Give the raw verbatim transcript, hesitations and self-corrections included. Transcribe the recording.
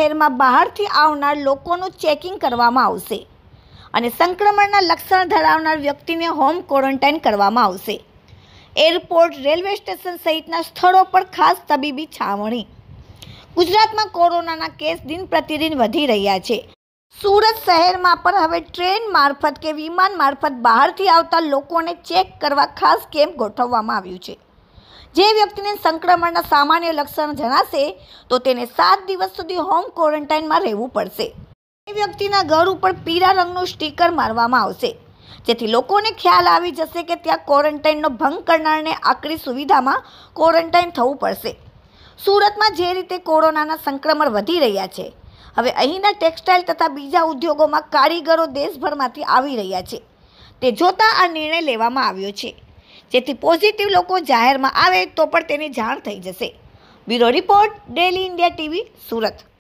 શહેરમાં બહારથી આવનાર લોકોનું ચેકિંગ કરવામાં આવશે અને સંક્રમણના લક્ષણ ધરાવનાર વ્યક્તિને હોમ ક્વોરન્ટાઇન કરવામાં આવશે. એરપોર્ટ, રેલવે સ્ટેશન સહિતના સ્થળો પર ખાસ તબીબી છાવણી. ગુજરાતમાં કોરોનાના કેસ દિન પ્રતિદિન વધી રહ્યા છે. સુરત શહેરમાં પણ હવે ટ્રેન મારફત કે વિમાન મારફત બહારથી આવતા લોકોને ચેક કરવા ખાસ કેમ્પ ગોઠવવામાં આવ્યું છે. જે વ્યક્તિને સંક્રમણના સામાન્ય લક્ષણ જણાશે તો તેને સાત દિવસ સુધી હોમ ક્વોરન્ટાઇનમાં રહેવું પડશે. એ વ્યક્તિના ઘર ઉપર પીળા રંગનું સ્ટીકર મારવામાં આવશે, જેથી લોકોને ખ્યાલ આવી જશે કે ત્યાં ક્વોરન્ટાઇનનો ભંગ કરનારને આકરી સુવિધામાં ક્વોરન્ટાઇન થવું પડશે. સુરતમાં જે રીતે કોરોનાના સંક્રમણ વધી રહ્યા છે, હવે અહીંના ટેક્સટાઇલ તથા બીજા ઉદ્યોગોમાં કારીગરો દેશભરમાંથી આવી રહ્યા છે. તે જોતાં આ નિર્ણય લેવામાં આવ્યો છે, જેથી પોઝિટિવ લોકો જાહેરમાં આવે તો પણ તેની જાણ થઈ જશે. Bureau report, daily India TV, Surat.